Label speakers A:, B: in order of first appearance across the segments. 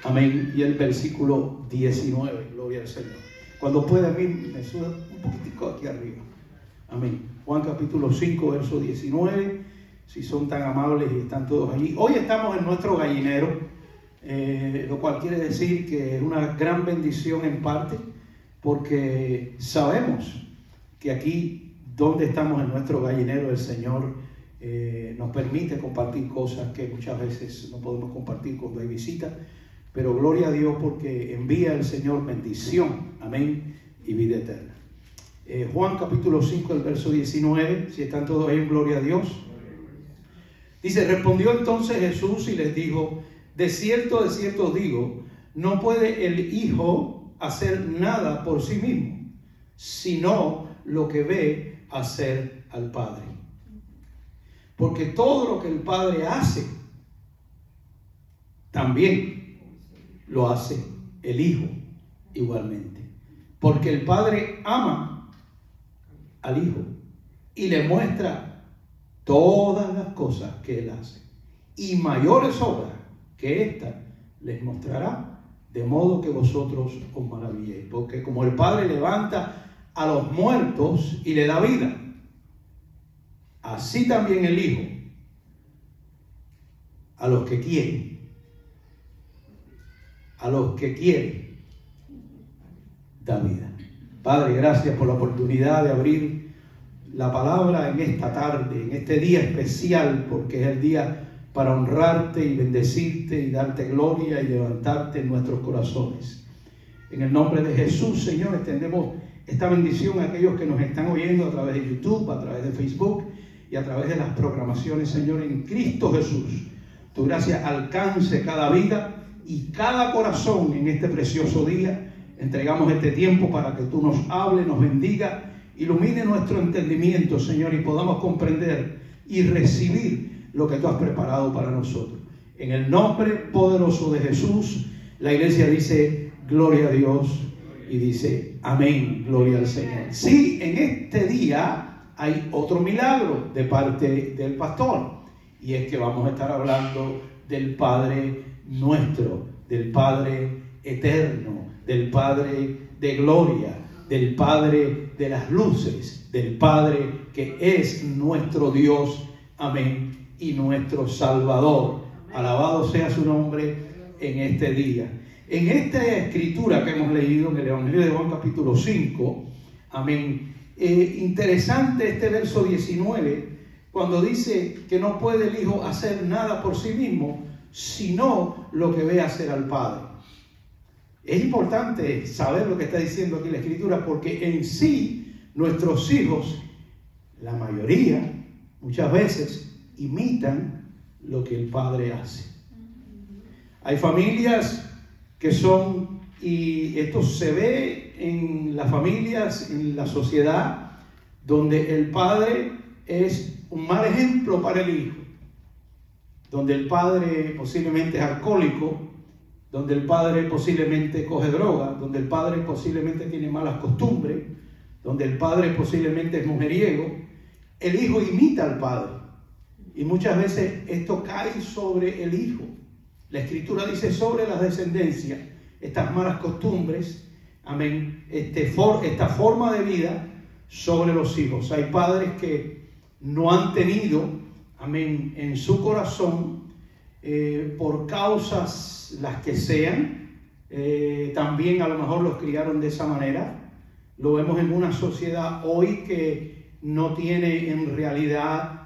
A: Amén. Y el versículo 19, gloria al Señor. Cuando pueda, a mí me suda un poquitico aquí arriba. Amén. Juan capítulo 5, verso 19. Si son tan amables y están todos allí. Hoy estamos en nuestro gallinero, lo cual quiere decir que es una gran bendición en parte, porque sabemos que aquí donde estamos en nuestro gallinero, el Señor nos permite compartir cosas que muchas veces no podemos compartir cuando hay visita, pero gloria a Dios porque envía el Señor bendición, amén, y vida eterna. Juan capítulo 5, el verso 19, si están todos ahí, gloria a Dios. Dice: respondió entonces Jesús y les dijo: de cierto os digo, no puede el Hijo hacer nada por sí mismo, sino lo que ve hacer al Padre. Porque todo lo que el Padre hace, también lo hace el Hijo igualmente. Porque el Padre ama al Hijo y le muestra todas las cosas que Él hace. Y mayores obras que esta les mostrará, de modo que vosotros os maravilléis. Porque como el Padre levanta a los muertos y le da vida, así también el Hijo a los que quiere da vida. Padre, gracias por la oportunidad de abrir la palabra en esta tarde, en este día especial, porque es el día para honrarte y bendecirte y darte gloria y levantarte en nuestros corazones. En el nombre de Jesús, Señor, extendemos esta bendición a aquellos que nos están oyendo a través de YouTube, a través de Facebook y a través de las programaciones, Señor, en Cristo Jesús. Tu gracia alcance cada vida y cada corazón en este precioso día. Entregamos este tiempo para que tú nos hables, nos bendiga, ilumine nuestro entendimiento, Señor, y podamos comprender y recibir lo que tú has preparado para nosotros. En el nombre poderoso de Jesús, la iglesia dice gloria a Dios y dice amén, gloria al Señor. Sí, en este día hay otro milagro de parte del pastor, y es que vamos a estar hablando del Padre nuestro, del Padre eterno, del Padre de gloria, del Padre de las luces, del Padre que es nuestro Dios, amén, y nuestro Salvador. Alabado sea su nombre en este día. En esta escritura que hemos leído en el Evangelio de Juan capítulo 5, amén, interesante este verso 19, cuando dice que no puede el Hijo hacer nada por sí mismo, sino lo que ve hacer al Padre. Es importante saber lo que está diciendo aquí la Escritura, porque en sí nuestros hijos, la mayoría, muchas veces, imitan lo que el Padre hace. Hay familias que son, y esto se ve en las familias, en la sociedad, donde el padre es un mal ejemplo para el hijo, donde el padre posiblemente es alcohólico, donde el padre posiblemente coge droga, donde el padre posiblemente tiene malas costumbres, donde el padre posiblemente es mujeriego. El hijo imita al padre y muchas veces esto cae sobre el hijo. La Escritura dice sobre la descendencia, estas malas costumbres, amén, esta forma de vida sobre los hijos. Hay padres que no han tenido, amén, en su corazón, por causas las que sean, también a lo mejor los criaron de esa manera. Lo vemos en una sociedad hoy que no tiene en realidad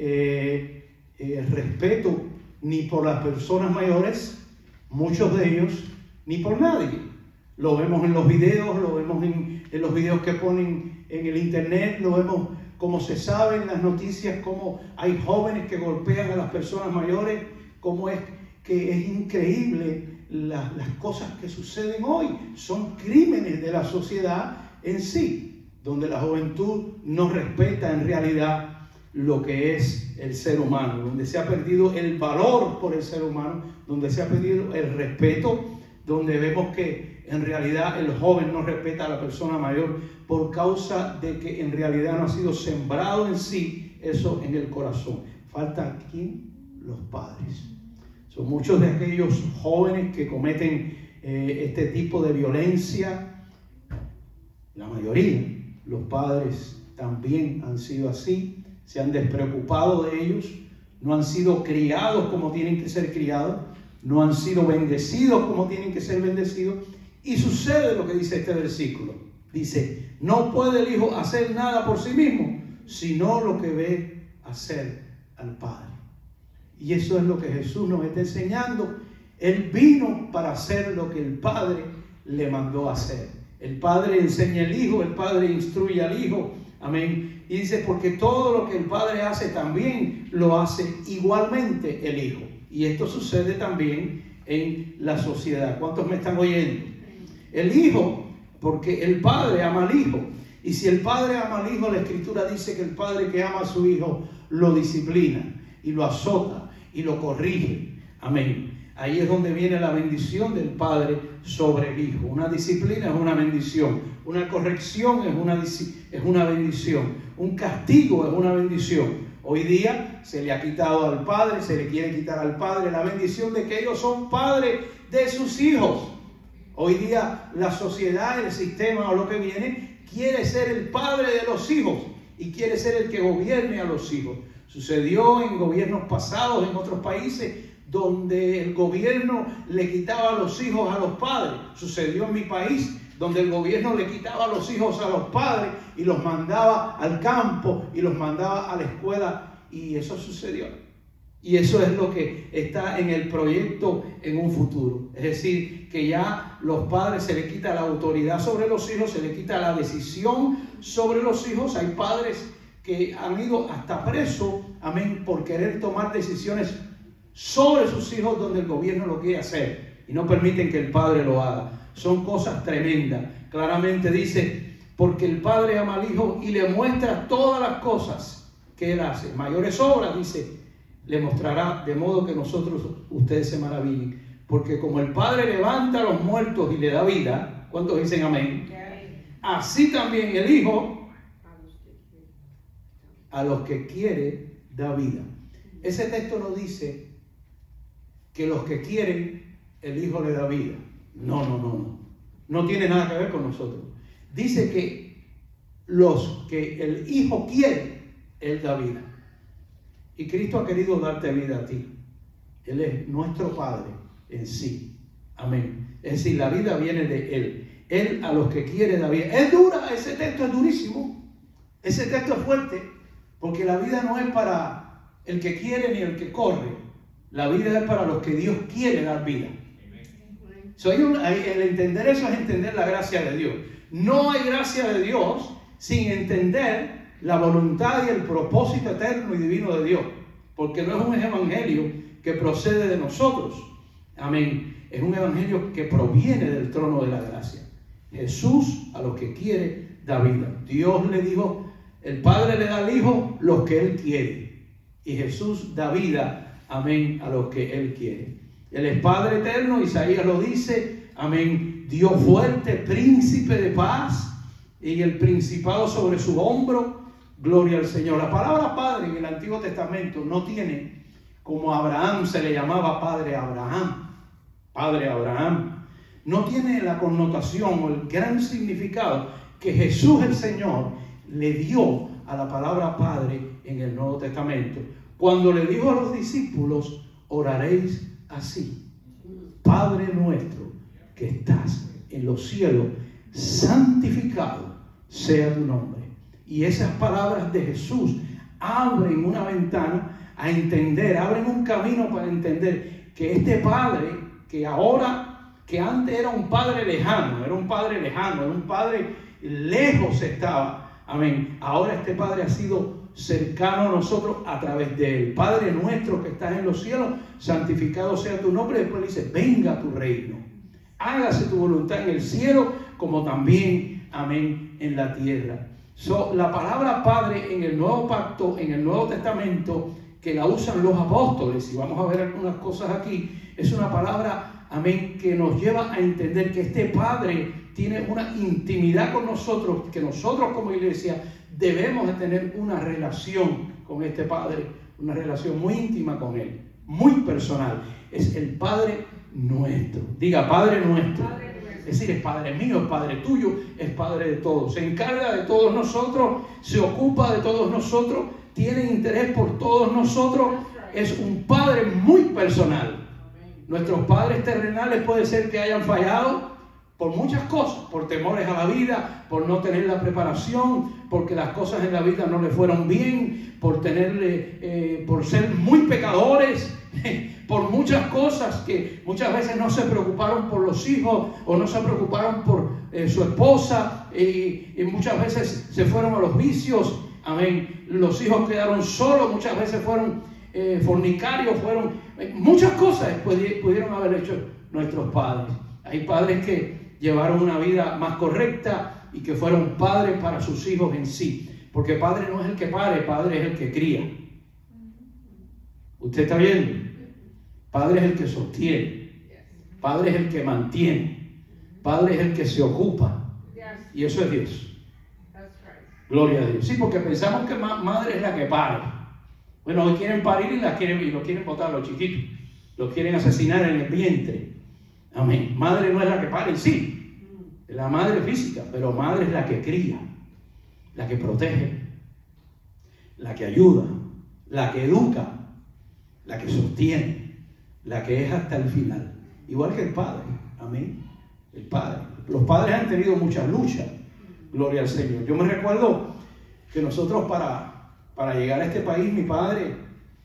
A: respeto ni por las personas mayores, muchos de ellos, ni por nadie. Lo vemos en los videos, lo vemos en los videos que ponen en el internet, lo vemos como se sabe en las noticias, como hay jóvenes que golpean a las personas mayores, como es que es increíble las cosas que suceden hoy. Son crímenes de la sociedad en sí, donde la juventud no respeta en realidad lo que es el ser humano, donde se ha perdido el valor por el ser humano, donde se ha perdido el respeto, donde vemos que en realidad el joven no respeta a la persona mayor por causa de que en realidad no ha sido sembrado en sí eso en el corazón. Falta aquí los padres. Son muchos de aquellos jóvenes que cometen este tipo de violencia. La mayoría, los padres también han sido así, se han despreocupado de ellos, no han sido criados como tienen que ser criados, no han sido bendecidos como tienen que ser bendecidos. Y sucede lo que dice este versículo. Dice, no puede el hijo hacer nada por sí mismo, sino lo que ve hacer al Padre. Y eso es lo que Jesús nos está enseñando. Él vino para hacer lo que el Padre le mandó a hacer. El Padre enseña al Hijo, el Padre instruye al Hijo. Amén. Y dice, porque todo lo que el Padre hace también lo hace igualmente el Hijo. Y esto sucede también en la sociedad. ¿Cuántos me están oyendo? El Hijo, porque el Padre ama al Hijo. Y si el Padre ama al Hijo, la Escritura dice que el Padre que ama a su Hijo lo disciplina y lo azota y lo corrige. Amén. Ahí es donde viene la bendición del Padre sobre el Hijo. Una disciplina es una bendición. Una corrección es una bendición. Un castigo es una bendición. Hoy día se le ha quitado al Padre, se le quiere quitar al Padre la bendición de que ellos son padres de sus hijos. Hoy día la sociedad, el sistema o lo que viene, quiere ser el padre de los hijos y quiere ser el que gobierne a los hijos. Sucedió en gobiernos pasados en otros países donde el gobierno le quitaba los hijos a los padres. Sucedió en mi país donde el gobierno le quitaba los hijos a los padres y los mandaba al campo y los mandaba a la escuela, y eso sucedió. Y eso es lo que está en el proyecto en un futuro. Es decir, que ya los padres se le quita la autoridad sobre los hijos, se le quita la decisión sobre los hijos. Hay padres que han ido hasta presos, amén, por querer tomar decisiones sobre sus hijos donde el gobierno lo quiere hacer y no permiten que el padre lo haga. Son cosas tremendas. Claramente dice, porque el Padre ama al Hijo y le muestra todas las cosas que Él hace. Mayores obras, dice, le mostrará, de modo que ustedes se maravillen. Porque como el Padre levanta a los muertos y le da vida, ¿cuántos dicen amén? Así también el Hijo a los que quiere da vida. Ese texto no dice que los que quieren el Hijo le da vida. No tiene nada que ver con nosotros. Dice que los que el Hijo quiere, Él da vida. Y Cristo ha querido darte vida a ti. Él es nuestro Padre en sí. Amén. Es decir, la vida viene de Él. Él a los que quiere da vida. Es dura, ese texto es durísimo. Ese texto es fuerte, porque la vida no es para el que quiere ni el que corre. La vida es para los que Dios quiere dar vida. El entender eso es entender la gracia de Dios. No hay gracia de Dios sin entender la voluntad y el propósito eterno y divino de Dios, porque no es un evangelio que procede de nosotros. Amén. Es un evangelio que proviene del trono de la gracia. Jesús a los que quiere da vida. Dios le dijo, el Padre le da al Hijo los que Él quiere, y Jesús da vida, amén, a los que Él quiere. Él es Padre eterno, Isaías lo dice, amén, Dios fuerte, príncipe de paz, y el principado sobre su hombro, gloria al Señor. La palabra Padre en el Antiguo Testamento no tiene, como Abraham se le llamaba Padre Abraham, no tiene la connotación o el gran significado que Jesús el Señor le dio a la palabra Padre en el Nuevo Testamento. Cuando le dijo a los discípulos, oraréis así: Padre nuestro que estás en los cielos, santificado sea tu nombre. Y esas palabras de Jesús abren una ventana a entender, abren un camino para entender que este Padre, que antes era un Padre lejano, era un Padre lejos estaba, amén, ahora este Padre ha sido cercano a nosotros a través de Él. Padre nuestro que estás en los cielos, santificado sea tu nombre. Después le dice, venga tu reino, hágase tu voluntad en el cielo como también, amén, en la tierra. La palabra Padre en el Nuevo Pacto, en el Nuevo Testamento, que la usan los apóstoles, y vamos a ver algunas cosas aquí, es una palabra, amén, que nos lleva a entender que este Padre tiene una intimidad con nosotros, que nosotros como iglesia debemos de tener una relación con este Padre, una relación muy íntima con Él. muy personal. Es el Padre nuestro. Diga, Padre nuestro. Es decir, es Padre mío, es Padre tuyo, es Padre de todos. Se encarga de todos nosotros, se ocupa de todos nosotros, tiene interés por todos nosotros. Es un Padre muy personal. Nuestros padres terrenales puede ser que hayan fallado por muchas cosas, por temores a la vida, por no tener la preparación, porque las cosas en la vida no le fueron bien, por ser muy pecadores, por muchas cosas que muchas veces no se preocuparon por los hijos o no se preocuparon por su esposa y muchas veces se fueron a los vicios. Amén. Los hijos quedaron solos, muchas veces fueron fornicarios, muchas cosas pudieron haber hecho nuestros padres. Hay padres que llevaron una vida más correcta y que fueron padres para sus hijos en sí, porque padre no es el que pare, padre es el que cría. ¿Usted está viendo? Padre es el que sostiene, padre es el que mantiene, padre es el que se ocupa, y eso es Dios. Gloria a Dios. Sí, porque pensamos que madre es la que pare. Bueno, hoy quieren parir y lo quieren botar a los chiquitos, los quieren asesinar en el vientre. Amén. Madre no es la que pare en sí, es la madre física, pero madre es la que cría, la que protege, la que ayuda, la que educa, la que sostiene, la que es hasta el final. Igual que el padre. Amén. El padre. Los padres han tenido muchas luchas. Gloria al Señor. Yo me recuerdo que nosotros para llegar a este país, mi padre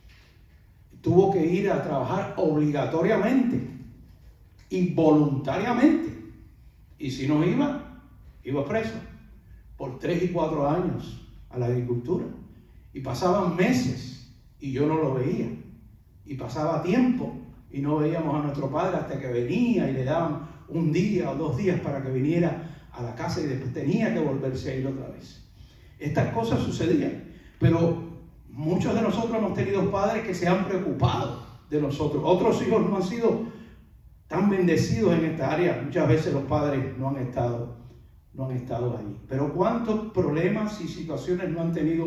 A: tuvo que ir a trabajar obligatoriamente y voluntariamente. Y si no iba preso por 3 y 4 años a la agricultura. Y pasaban meses y yo no lo veía. Y pasaba tiempo y no veíamos a nuestro padre hasta que venía y le daban 1 día o 2 días para que viniera a la casa y después tenía que volverse a ir otra vez. Estas cosas sucedían, pero muchos de nosotros hemos tenido padres que se han preocupado de nosotros. Otros hijos no han sido tan bendecidos en esta área. Muchas veces los padres no han estado allí. Pero ¿cuántos problemas y situaciones no han tenido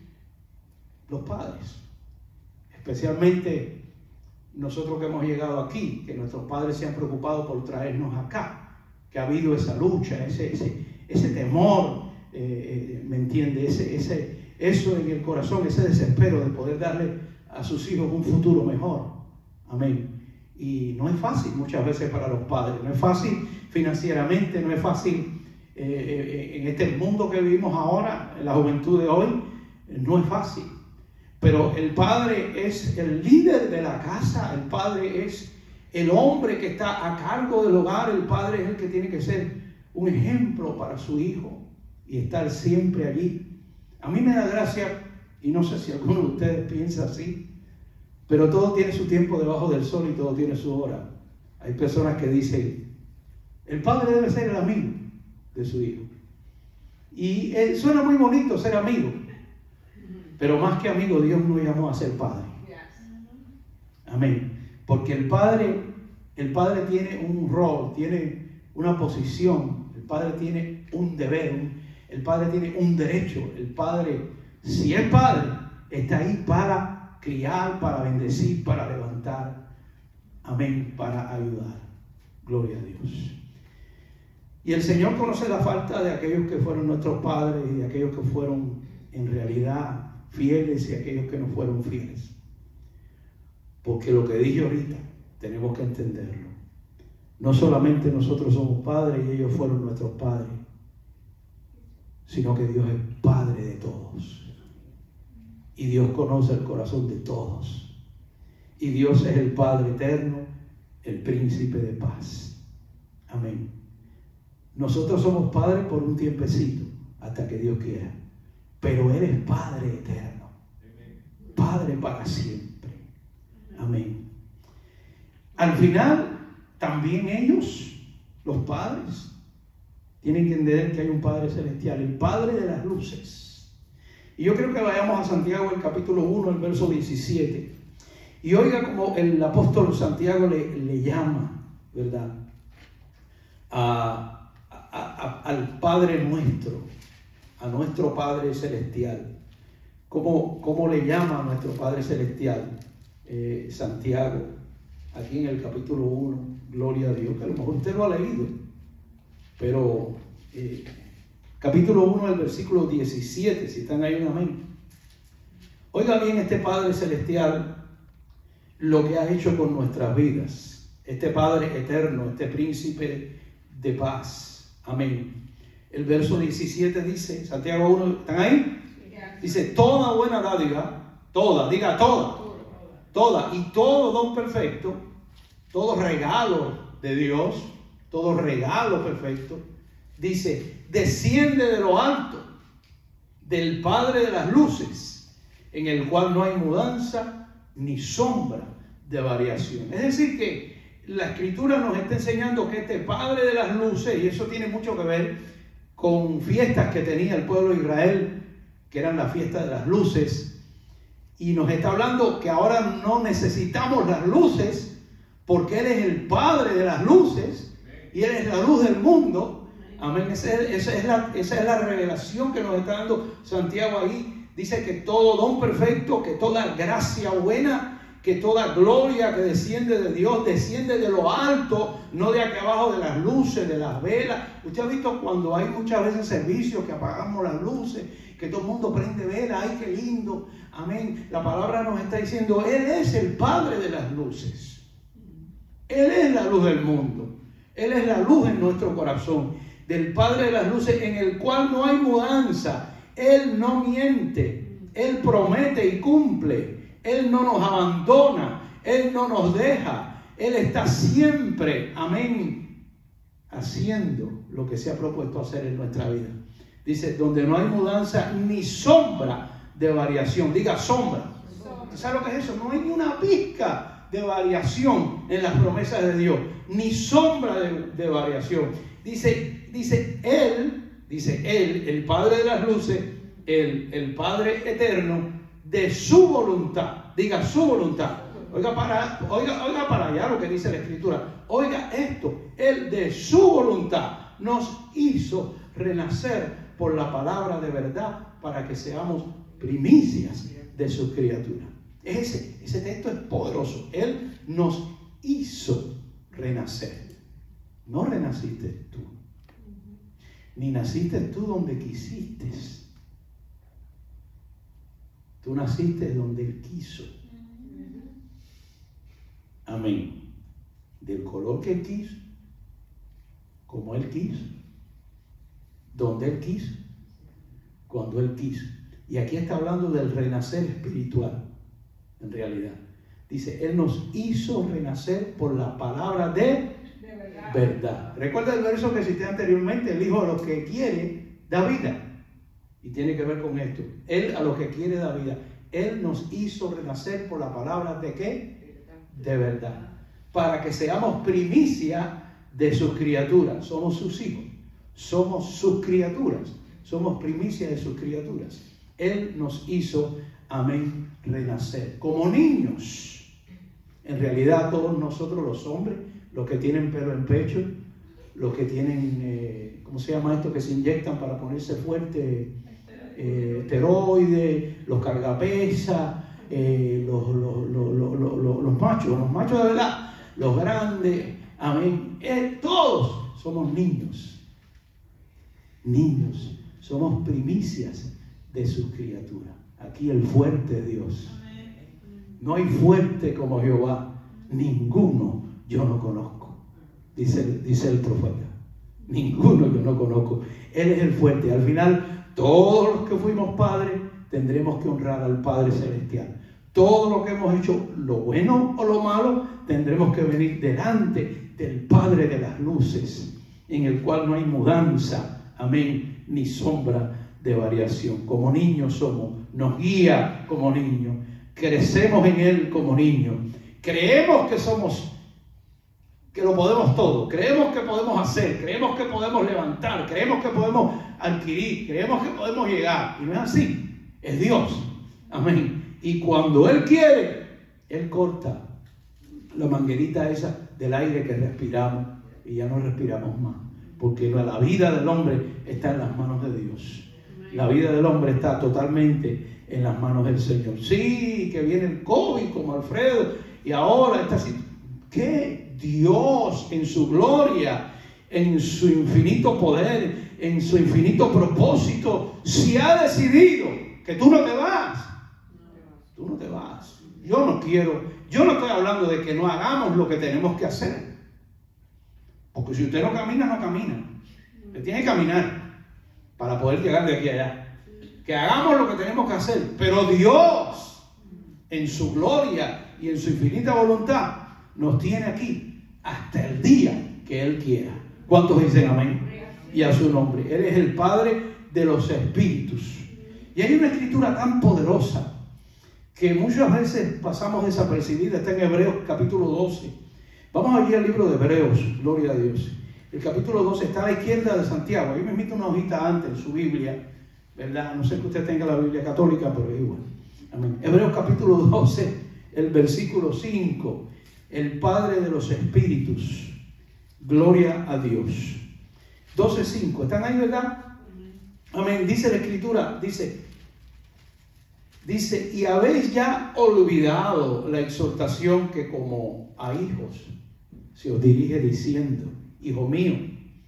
A: los padres? Especialmente nosotros que hemos llegado aquí, que nuestros padres se han preocupado por traernos acá, que ha habido esa lucha, ese temor, ¿me entiende? Eso en el corazón, ese desespero de poder darle a sus hijos un futuro mejor. Amén. Y no es fácil muchas veces para los padres, no es fácil financieramente, no es fácil en este mundo que vivimos ahora, en la juventud de hoy, no es fácil. Pero el padre es el líder de la casa, el padre es el hombre que está a cargo del hogar, el padre es el que tiene que ser un ejemplo para su hijo y estar siempre allí. A mí me da gracia, y no sé si alguno de ustedes piensa así, pero todo tiene su tiempo debajo del sol y todo tiene su hora. Hay personas que dicen, el padre debe ser el amigo de su hijo. Y suena muy bonito ser amigo, pero más que amigo, Dios nos llamó a ser padre. Amén. Porque el padre tiene un rol, tiene una posición, el padre tiene un deber, el padre tiene un derecho. El padre, si es padre, está ahí para criar, para bendecir, para levantar. Amén, para ayudar. Gloria a Dios. Y el Señor conoce la falta de aquellos que fueron nuestros padres y de aquellos que fueron en realidad fieles y aquellos que no fueron fieles. Porque lo que dije ahorita, tenemos que entenderlo. No solamente nosotros somos padres y ellos fueron nuestros padres, sino que Dios es Padre de todos. Y Dios conoce el corazón de todos. Y Dios es el Padre eterno, el Príncipe de paz. Amén. Nosotros somos padres por un tiempecito, hasta que Dios quiera. Pero Él es Padre eterno. Padre para siempre. Amén. Al final, también ellos, los padres, tienen que entender que hay un Padre celestial, el Padre de las luces. Y yo creo que vayamos a Santiago, el capítulo 1, el verso 17. Y oiga como el apóstol Santiago le llama, ¿verdad? Al Padre nuestro, a nuestro Padre celestial. ¿Cómo le llama a nuestro Padre celestial? Santiago, aquí en el capítulo 1, gloria a Dios, que a lo mejor usted lo ha leído, pero capítulo 1, el versículo 17, si están ahí, un amén. Oiga bien este Padre Celestial lo que ha hecho con nuestras vidas, este Padre eterno, este Príncipe de paz, amén. El verso 17 dice, Santiago 1, ¿están ahí? Dice, toda buena dádiva, toda, diga toda, y todo don perfecto, todo regalo de Dios, todo regalo perfecto, dice, desciende de lo alto, del Padre de las luces, en el cual no hay mudanza ni sombra de variación. Es decir que la Escritura nos está enseñando que este Padre de las luces, y eso tiene mucho que ver con fiestas que tenía el pueblo de Israel, que eran las fiestas de las luces, y nos está hablando que ahora no necesitamos las luces, porque Él es el Padre de las luces, y Él es la luz del mundo. Amén. Esa es la revelación que nos está dando Santiago ahí. Dice que todo don perfecto, que toda gracia buena, que toda gloria que desciende de Dios, desciende de lo alto, no de aquí abajo de las luces, de las velas. Usted ha visto cuando hay muchas veces servicios que apagamos las luces, que todo el mundo prende velas, ¡ay, qué lindo! Amén. La palabra nos está diciendo, Él es el Padre de las luces. Él es la luz del mundo. Él es la luz en nuestro corazón, del Padre de las luces, en el cual no hay mudanza. Él no miente, Él promete y cumple. Él no nos abandona, Él no nos deja, Él está siempre, amén, haciendo lo que se ha propuesto hacer en nuestra vida. Dice, donde no hay mudanza ni sombra de variación. Diga sombra. ¿Sabe lo que es eso? No hay ni una pizca de variación en las promesas de Dios, ni sombra de variación. Dice Él, el Padre de las luces, el Padre eterno, de su voluntad. Diga su voluntad. Oiga para allá lo que dice la Escritura. Oiga esto. Él de su voluntad nos hizo renacer por la palabra de verdad, para que seamos primicias de sus criaturas. Ese texto es poderoso. Él nos hizo renacer. No renaciste tú, ni naciste tú donde quisiste. Tú naciste donde Él quiso. Amén. Del color que Él quiso, como Él quiso, donde Él quiso, cuando Él quiso. Y aquí está hablando del renacer espiritual, en realidad. Dice, Él nos hizo renacer por la palabra de verdad. Recuerda el verso que cité anteriormente, el Hijo a los que quiere da vida. Y tiene que ver con esto. Él a los que quiere da vida. Él nos hizo renacer por la palabra de ¿qué? De verdad. Para que seamos primicia de sus criaturas. Somos sus hijos. Somos sus criaturas. Somos primicia de sus criaturas. Él nos hizo, amén, renacer. Como niños. En realidad todos nosotros los hombres, los que tienen pelo en pecho, los que tienen, ¿cómo se llama esto? Que se inyectan para ponerse fuerte, esteroides, los cargapesas, los machos de verdad, los grandes, amén. Todos somos niños, somos primicias de sus criaturas. Aquí el fuerte Dios. No hay fuerte como Jehová, ninguno yo no conozco, dice el profeta. Ninguno yo no conozco. Él es el fuerte. Al final, todos los que fuimos padres tendremos que honrar al Padre Celestial. Todo lo que hemos hecho, lo bueno o lo malo, tendremos que venir delante del Padre de las luces, en el cual no hay mudanza, amén, ni sombra de variación. Como niños somos, nos guía como niños, crecemos en Él como niños, creemos que somos, que lo podemos todo, creemos que podemos hacer, creemos que podemos levantar, creemos que podemos adquirir, creemos que podemos llegar, y no es así, es Dios, amén. Y cuando Él quiere, Él corta la manguerita esa del aire que respiramos y ya no respiramos más, porque la vida del hombre está en las manos de Dios. La vida del hombre está totalmente en las manos del Señor. Sí, que viene el COVID como Alfredo y ahora está así. Que Dios en su gloria, en su infinito poder, en su infinito propósito, si ha decidido que tú no te vas, tú no te vas. Yo no estoy hablando de que no hagamos lo que tenemos que hacer. Porque si usted no camina, no camina. Usted tiene que caminar para poder llegar de aquí a allá. Que hagamos lo que tenemos que hacer. Pero Dios, en su gloria y en su infinita voluntad, nos tiene aquí hasta el día que Él quiera. ¿Cuántos dicen amén? Y a su nombre. Él es el Padre de los espíritus. Y hay una escritura tan poderosa que muchas veces pasamos desapercibida. Está en Hebreos capítulo 12. Vamos allí al libro de Hebreos, gloria a Dios. El capítulo 12 está a la izquierda de Santiago. Ahí me invito una hojita antes en su Biblia, ¿verdad? No sé que usted tenga la Biblia católica, pero es igual. Amén. Hebreos capítulo 12, el versículo 5. El Padre de los espíritus. Gloria a Dios. 12:5. ¿Están ahí, verdad? Amén. Dice la escritura, dice, y habéis ya olvidado la exhortación que como a hijos se os dirige diciendo, hijo mío,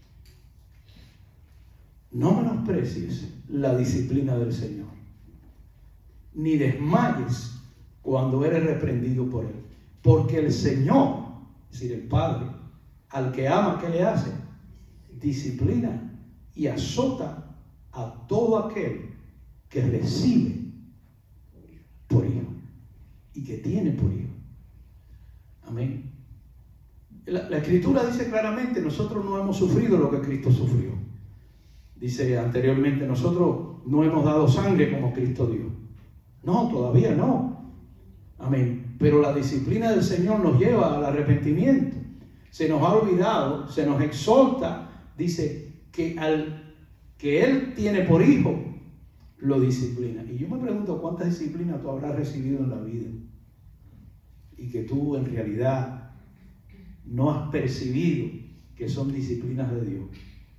A: no menosprecies la disciplina del Señor, ni desmayes cuando eres reprendido por Él. Porque el Señor, es decir, el Padre, al que ama, ¿qué le hace? Disciplina y azota a todo aquel que recibe por hijo y que tiene por hijo. Amén. La escritura dice claramente, nosotros no hemos sufrido lo que Cristo sufrió. Dice anteriormente, nosotros no hemos dado sangre como Cristo dio. No, todavía no. Amén. Pero la disciplina del Señor nos lleva al arrepentimiento. Se nos ha olvidado, se nos exhorta, dice que al que Él tiene por hijo, lo disciplina. Y yo me pregunto cuánta disciplina tú habrás recibido en la vida y que tú en realidad no has percibido que son disciplinas de Dios.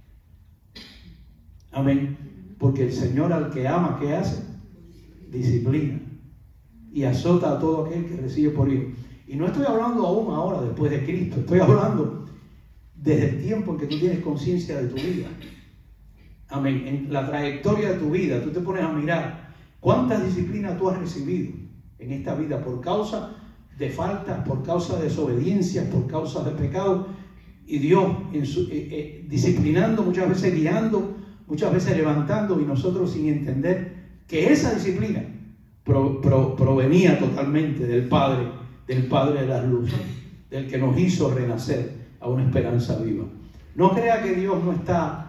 A: Amén. Porque el Señor al que ama, ¿qué hace? Disciplina y azota a todo aquel que recibe por hijo. Y no estoy hablando aún ahora después de Cristo, estoy hablando desde el tiempo en que tú tienes conciencia de tu vida. Amén. En la trayectoria de tu vida, tú te pones a mirar cuántas disciplinas tú has recibido en esta vida por causa de faltas, por causa de desobediencias, por causa de pecados. Y Dios disciplinando, muchas veces guiando, muchas veces levantando, y nosotros sin entender que esa disciplina provenía totalmente del Padre de las luces, del que nos hizo renacer a una esperanza viva. No crea que Dios no está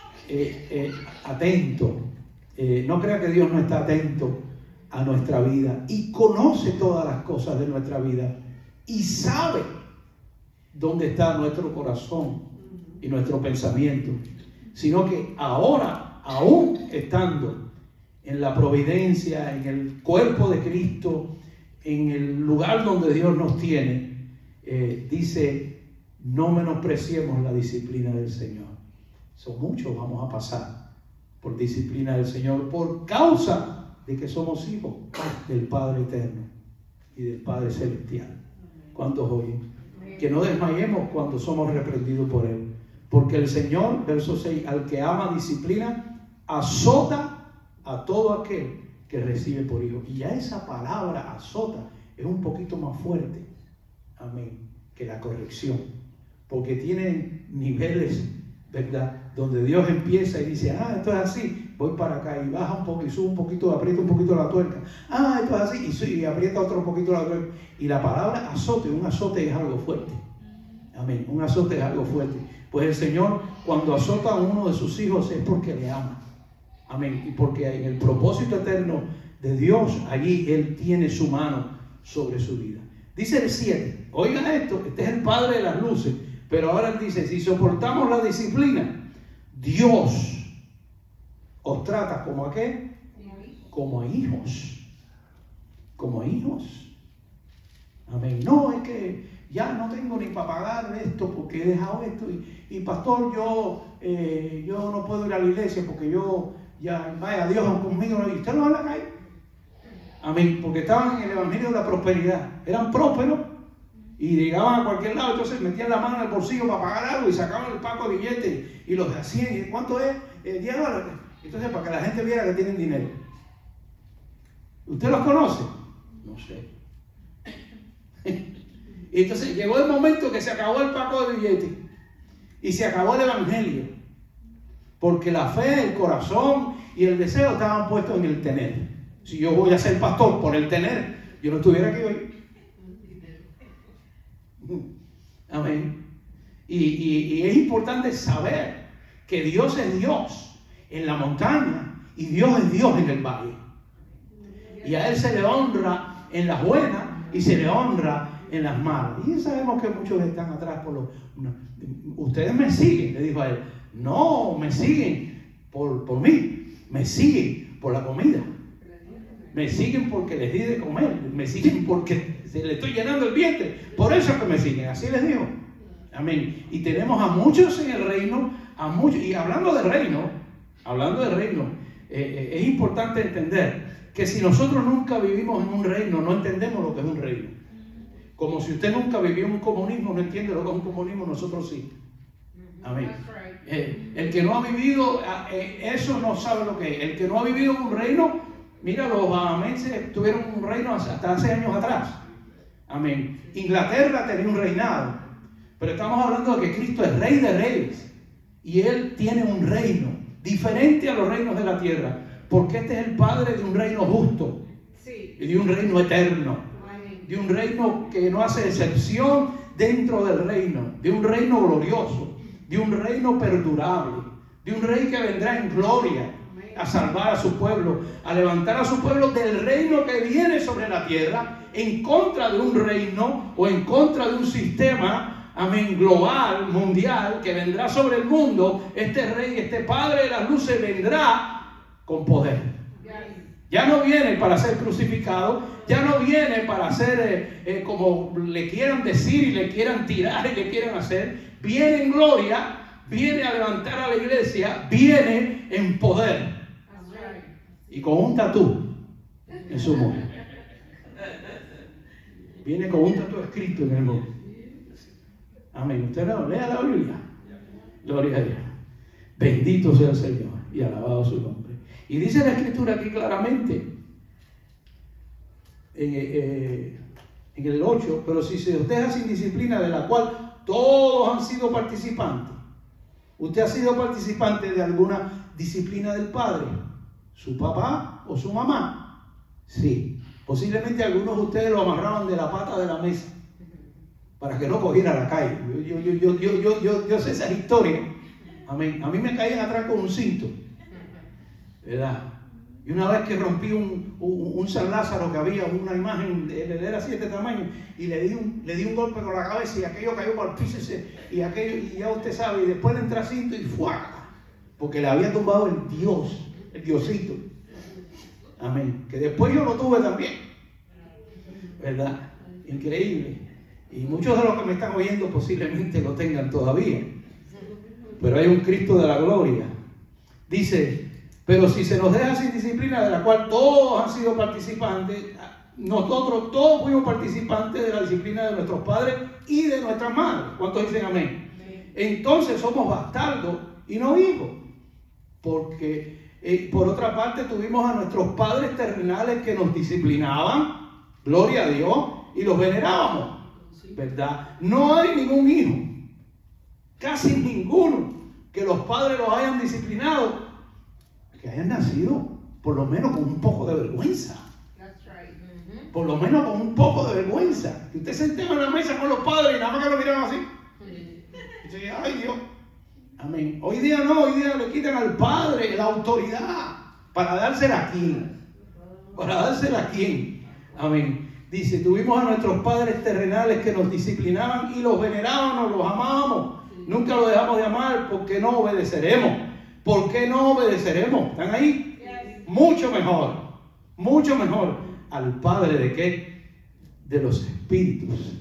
A: atento, no crea que Dios no está atento a nuestra vida y conoce todas las cosas de nuestra vida y sabe dónde está nuestro corazón y nuestro pensamiento, sino que ahora, aún estando en la providencia, en el cuerpo de Cristo, en el lugar donde Dios nos tiene, dice, no menospreciemos la disciplina del Señor. Son muchos vamos a pasar por disciplina del Señor por causa de que somos hijos del Padre eterno y del Padre celestial. ¿Cuántos oyen? Que no desmayemos cuando somos reprendidos por Él. Porque el Señor, verso 6, al que ama disciplina, azota a todo aquel que recibe por hijo. Y ya esa palabra azota es un poquito más fuerte, amén, que la corrección. Porque tiene niveles, ¿verdad? Donde Dios empieza y dice, esto es así, voy para acá y baja un poco y sube un poquito, aprieta un poquito la tuerca. Esto es así y aprieta otro poquito la tuerca. Y la palabra azote, un azote es algo fuerte. Amén, un azote es algo fuerte. Pues el Señor cuando azota a uno de sus hijos es porque le ama. Amén, y porque en el propósito eterno de Dios, allí Él tiene su mano sobre su vida. Dice el 7, oigan esto, este es el Padre de las luces, pero ahora Él dice, si soportamos la disciplina, Dios os trata como a qué? Como a hijos. Como a hijos. Amén. No, es que ya no tengo ni para pagar esto porque he dejado esto. Y pastor, yo no puedo ir a la iglesia porque yo ya, vaya, Dios conmigo, y usted no va a la calle. Amén, porque estaban en el evangelio de la prosperidad, eran prósperos y llegaban a cualquier lado, entonces metían la mano en el bolsillo para pagar algo y sacaban el paco de billetes y los hacían. ¿Y cuánto es? $10. Entonces, para que la gente viera que tienen dinero. ¿Usted los conoce? No sé. Y entonces llegó el momento que se acabó el paco de billetes y se acabó el evangelio, porque la fe, el corazón y el deseo estaban puestos en el tener. Si yo voy a ser pastor por el tener, yo no estuviera aquí hoy. Amén. Y es importante saber que Dios es Dios en la montaña y Dios es Dios en el valle. Y a Él se le honra en las buenas y se le honra en las malas. Y sabemos que muchos están atrás por los... Ustedes me siguen, le dijo a Él. No, me siguen por mí. Me siguen por la comida. Me siguen porque les di de comer. Me siguen porque se les estoy llenando el vientre. Por eso es que me siguen. Así les digo. Amén. Y tenemos a muchos en el reino, a muchos. Y hablando de reino, es importante entender que si nosotros nunca vivimos en un reino, no entendemos lo que es un reino. Como si usted nunca vivió un comunismo, no entiende lo que es un comunismo, nosotros sí. Amén. El que no ha vivido eso no sabe lo que es. El que no ha vivido un reino, mira, los bahamenses tuvieron un reino hasta hace años atrás. Amén. Inglaterra tenía un reinado, pero estamos hablando de que Cristo es Rey de Reyes y Él tiene un reino diferente a los reinos de la tierra, porque este es el Padre de un reino justo y de un reino eterno, de un reino que no hace excepción dentro del reino, de un reino glorioso, de un reino perdurable, de un rey que vendrá en gloria a salvar a su pueblo, a levantar a su pueblo del reino que viene sobre la tierra, en contra de un reino o en contra de un sistema, amén, global, mundial, que vendrá sobre el mundo. Este rey, este Padre de las luces vendrá con poder. Ya no viene para ser crucificado, ya no viene para ser como le quieran decir y le quieran tirar y le quieran hacer. Viene en gloria, viene a levantar a la iglesia, viene en poder y con un tatú en su mano. Viene con un tatú escrito en el muro. Amén. Usted no lea la Biblia. Gloria a Dios. Bendito sea el Señor y alabado su nombre. Y dice la Escritura aquí claramente en el 8, pero si se os deja sin disciplina, de la cual todos han sido participantes. ¿Usted ha sido participante de alguna disciplina del padre? ¿Su papá o su mamá? Sí. Posiblemente algunos de ustedes lo amarraban de la pata de la mesa para que no cogiera la calle. Yo sé esa historia. Amén. A mí me caían atrás con un cinto, ¿verdad? Y una vez que rompí un San Lázaro que había, una imagen, él era así de este tamaño, y le di un golpe con la cabeza y aquello cayó por el piso y aquello, y ya usted sabe, y después le entra cinto y ¡fuá! Porque le había tumbado el Dios, el Diosito. Amén. Que después yo lo tuve también, ¿verdad? Increíble. Y muchos de los que me están oyendo posiblemente lo tengan todavía. Pero hay un Cristo de la gloria. Dice, pero si se nos deja sin disciplina, de la cual todos han sido participantes, nosotros todos fuimos participantes de la disciplina de nuestros padres y de nuestras madres. ¿Cuántos dicen amén? Entonces somos bastardos y no hijos. Porque por otra parte tuvimos a nuestros padres terrenales que nos disciplinaban, gloria a Dios, y los venerábamos, ¿verdad? No hay ningún hijo, casi ninguno, que los padres los hayan disciplinado, que hayan nacido por lo menos con un poco de vergüenza. Por lo menos con un poco de vergüenza. Que usted se sentaba en la mesa con los padres y nada más que lo miraban así. Y dice, ay Dios. Amén. Hoy día no, hoy día le quitan al padre la autoridad. ¿Para dársela a quién? ¿Para dársela a quién? Amén. Dice, tuvimos a nuestros padres terrenales que nos disciplinaban y los venerábamos, los amábamos. Nunca los dejamos de amar porque no obedeceremos. ¿Por qué no obedeceremos? ¿Están ahí? Mucho mejor al Padre de qué? De los espíritus,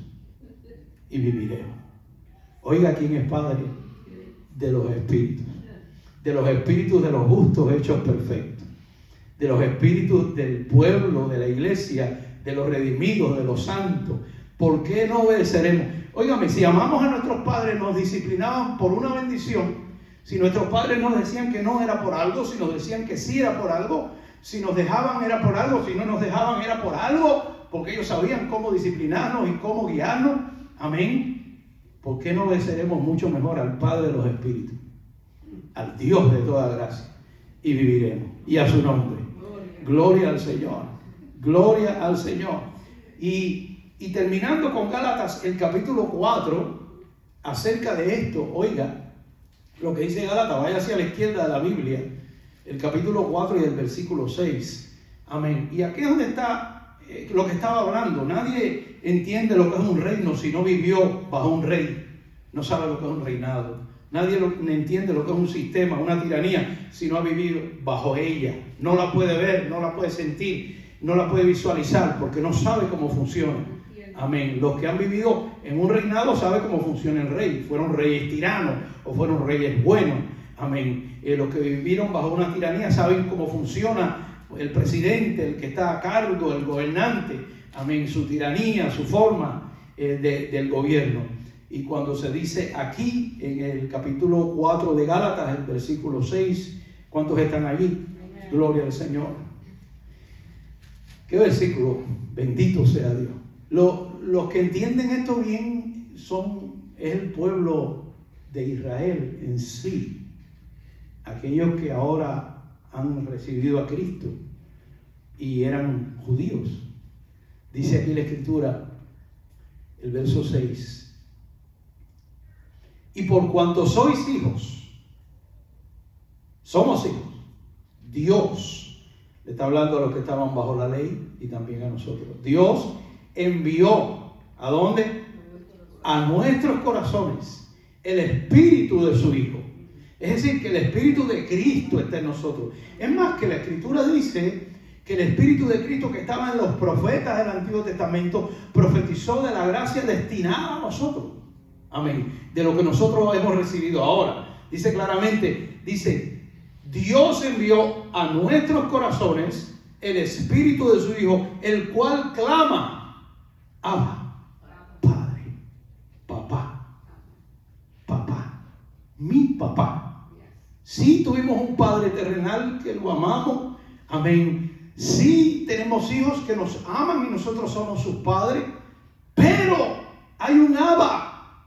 A: y viviremos. Oiga, ¿quién es Padre? De los espíritus, de los espíritus de los justos hechos perfectos, de los espíritus del pueblo, de la iglesia, de los redimidos, de los santos. ¿Por qué no obedeceremos? Óigame, si amamos a nuestros padres, nos disciplinaban por una bendición. Si nuestros padres nos decían que no, era por algo. Si nos decían que sí, era por algo. Si nos dejaban, era por algo. Si no nos dejaban, era por algo, porque ellos sabían cómo disciplinarnos y cómo guiarnos. Amén. ¿Por qué no obedeceremos mucho mejor al Padre de los Espíritus, al Dios de toda gracia, y viviremos? Y a su nombre. Gloria al Señor. Gloria al Señor. Y terminando con Gálatas, el capítulo 4, acerca de esto, oiga, lo que dice Gálatas, vaya hacia la izquierda de la Biblia, el capítulo 4 y el versículo 6. Amén. Y aquí es donde está lo que estaba hablando. Nadie entiende lo que es un reino si no vivió bajo un rey. No sabe lo que es un reinado. Nadie entiende lo que es un sistema, una tiranía, si no ha vivido bajo ella. No la puede ver, no la puede sentir, no la puede visualizar, porque no sabe cómo funciona. Amén. Los que han vivido en un reinado saben cómo funciona el rey. Fueron reyes tiranos o fueron reyes buenos. Amén. Los que vivieron bajo una tiranía saben cómo funciona el presidente, el que está a cargo, el gobernante. Amén. Su tiranía, su forma del gobierno. Y cuando se dice aquí en el capítulo 4 de Gálatas, el versículo 6, ¿cuántos están allí? Amén. Gloria al Señor. ¿Qué versículo? Bendito sea Dios. Los que entienden esto bien es el pueblo de Israel en sí. Aquellos que ahora han recibido a Cristo y eran judíos. Dice aquí la Escritura, el verso 6. Y por cuanto sois hijos, somos hijos, Dios le está hablando a los que estaban bajo la ley y también a nosotros. Dios envió, ¿a dónde? A nuestros corazones el Espíritu de su Hijo. Es decir, que el Espíritu de Cristo está en nosotros. Es más, que la Escritura dice que el Espíritu de Cristo que estaba en los profetas del Antiguo Testamento profetizó de la gracia destinada a nosotros. Amén. De lo que nosotros hemos recibido ahora. Dice claramente, dice, Dios envió a nuestros corazones el Espíritu de su Hijo, el cual clama, Abba, Padre, papá, papá, mi papá. Sí tuvimos un Padre terrenal que lo amamos, amén. Sí tenemos hijos que nos aman y nosotros somos sus padres, pero hay un Abba.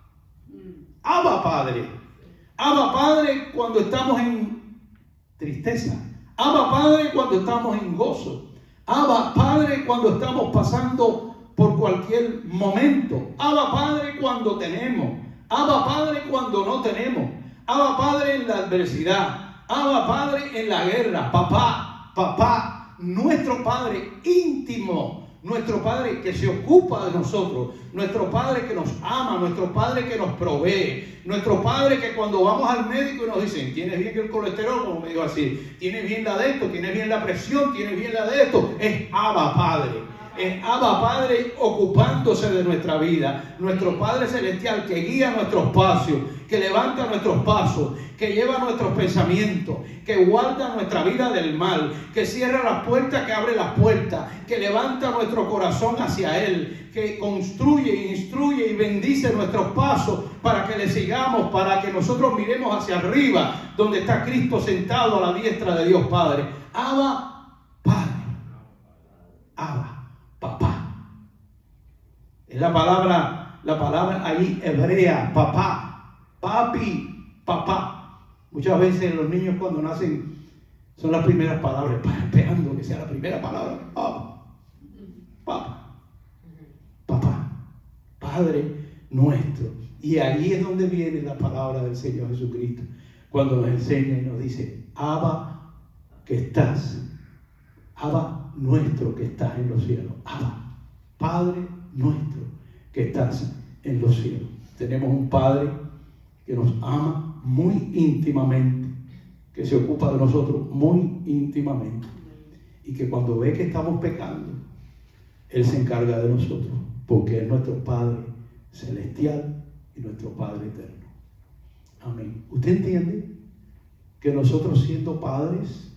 A: Abba Padre. Abba Padre cuando estamos en tristeza. Abba Padre cuando estamos en gozo. Abba Padre cuando estamos pasando por cualquier momento. Abba Padre cuando tenemos. Abba Padre cuando no tenemos. Abba Padre en la adversidad. Abba Padre en la guerra. Papá, papá, nuestro Padre íntimo. Nuestro Padre que se ocupa de nosotros, nuestro Padre que nos ama, nuestro Padre que nos provee, nuestro Padre que cuando vamos al médico y nos dicen, tienes bien el colesterol, como me digo así, tienes bien la de esto, tienes bien la presión, tienes bien la de esto, es Abba Padre. Es Abba Padre ocupándose de nuestra vida, nuestro Padre Celestial que guía nuestros pasos, que levanta nuestros pasos, que lleva nuestros pensamientos, que guarda nuestra vida del mal, que cierra las puertas, que abre las puertas, que levanta nuestro corazón hacia Él, que construye, instruye y bendice nuestros pasos para que le sigamos, para que nosotros miremos hacia arriba, donde está Cristo sentado a la diestra de Dios Padre. Abba Padre, Abba papá. Es la palabra ahí hebrea, papá, papi, papá. Muchas veces los niños cuando nacen son las primeras palabras, esperando que sea la primera palabra. Papá, papá, papá, Padre nuestro. Y ahí es donde viene la palabra del Señor Jesucristo, cuando nos enseña y nos dice, Abba, que estás, Abba nuestro que estás en los cielos. Abba, Padre nuestro que estás en los cielos. Tenemos un Padre que nos ama muy íntimamente, que se ocupa de nosotros muy íntimamente y que cuando ve que estamos pecando, Él se encarga de nosotros porque es nuestro Padre celestial y nuestro Padre eterno. Amén. ¿Usted entiende? que nosotros siendo padres,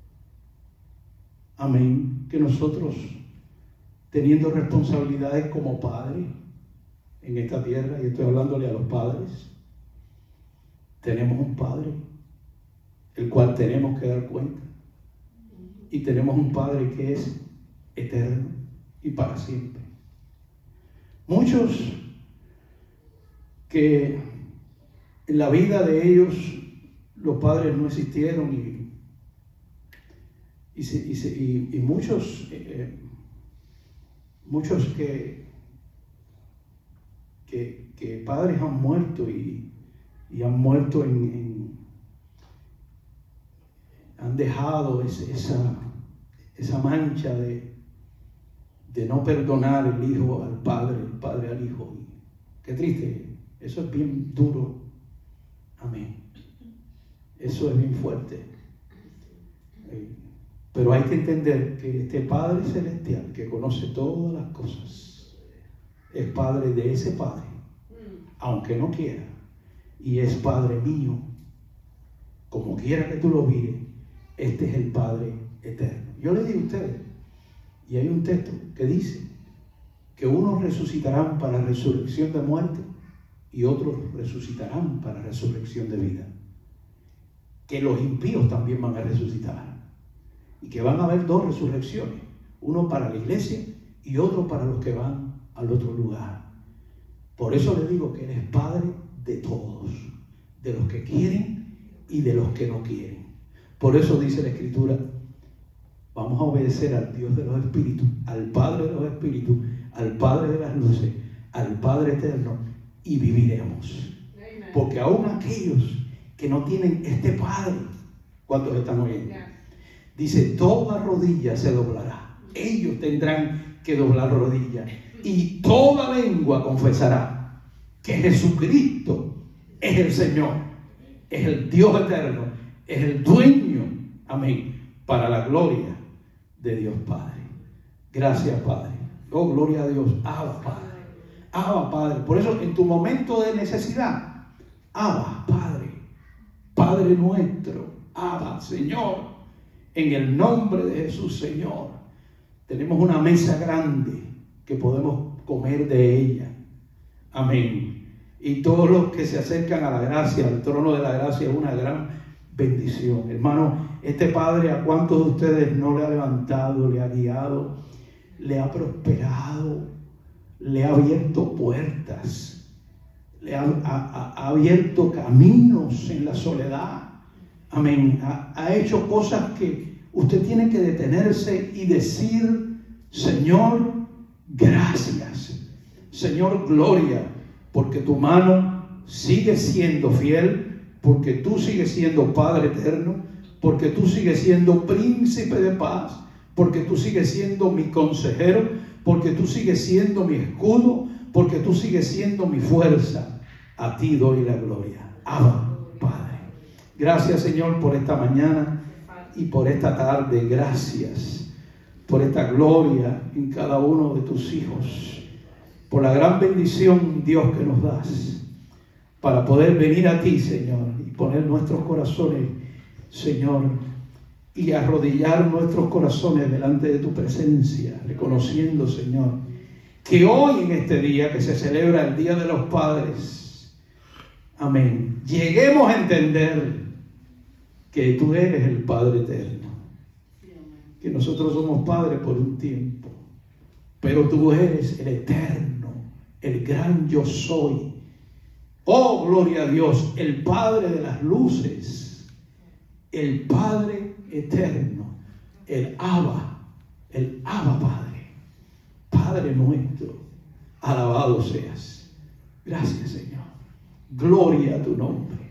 A: amén, que nosotros teniendo responsabilidades como padres en esta tierra, y estoy hablándole a los padres, tenemos un Padre, el cual tenemos que dar cuenta. Y tenemos un Padre que es eterno y para siempre. Muchos que en la vida de ellos los padres no existieron y muchos que padres han muerto y han muerto han dejado esa mancha de no perdonar el hijo al padre, el padre al hijo. Qué triste, eso es bien duro. Amén. Eso es bien fuerte. Pero hay que entender que este Padre Celestial, que conoce todas las cosas, es Padre de ese Padre, aunque no quiera, y es Padre mío, como quiera que tú lo mires. Este es el Padre eterno. Yo le digo a ustedes, y hay un texto que dice que unos resucitarán para resurrección de muerte y otros resucitarán para resurrección de vida. Que los impíos también van a resucitar y que van a haber dos resurrecciones, uno para la iglesia y otro para los que van al otro lugar. Por eso le digo que Él es Padre de todos, de los que quieren y de los que no quieren. Por eso dice la Escritura, vamos a obedecer al Dios de los espíritus, al Padre de los espíritus, al Padre de las luces, al Padre eterno, y viviremos. Porque aún aquellos que no tienen este Padre, ¿cuántos están oyendo? Dice, toda rodilla se doblará. Ellos tendrán que doblar rodillas. Y toda lengua confesará que Jesucristo es el Señor, es el Dios eterno, es el dueño, amén, para la gloria de Dios Padre. Gracias, Padre. Oh, gloria a Dios. Abba, Padre. Abba, Padre. Por eso, en tu momento de necesidad, Abba, Padre. Padre nuestro. Abba, Señor. En el nombre de Jesús, Señor. Tenemos una mesa grande que podemos comer de ella. Amén. Y todos los que se acercan a la gracia, al trono de la gracia, es una gran bendición. Hermano, este Padre, ¿a cuántos de ustedes no le ha levantado, le ha guiado, le ha prosperado, le ha abierto puertas, le ha abierto caminos en la soledad? Amén. Ha hecho cosas que usted tiene que detenerse y decir, Señor, gracias. Señor, gloria, porque tu mano sigue siendo fiel, porque tú sigues siendo Padre eterno, porque tú sigues siendo príncipe de paz, porque tú sigues siendo mi consejero, porque tú sigues siendo mi escudo, porque tú sigues siendo mi fuerza. A ti doy la gloria. Abba, Padre. Gracias, Señor, por esta mañana y por esta tarde. Gracias por esta gloria en cada uno de tus hijos, por la gran bendición, Dios, que nos das para poder venir a ti, Señor, y poner nuestros corazones, Señor, y arrodillar nuestros corazones delante de tu presencia, reconociendo, Señor, que hoy en este día que se celebra el Día de los Padres, amén, lleguemos a entender que tú eres el Padre eterno, que nosotros somos padres por un tiempo, pero tú eres el eterno, el gran yo soy. Oh, gloria a Dios, el Padre de las luces, el Padre eterno, el Abba Padre, Padre nuestro, alabado seas. Gracias, Señor. Gloria a tu nombre.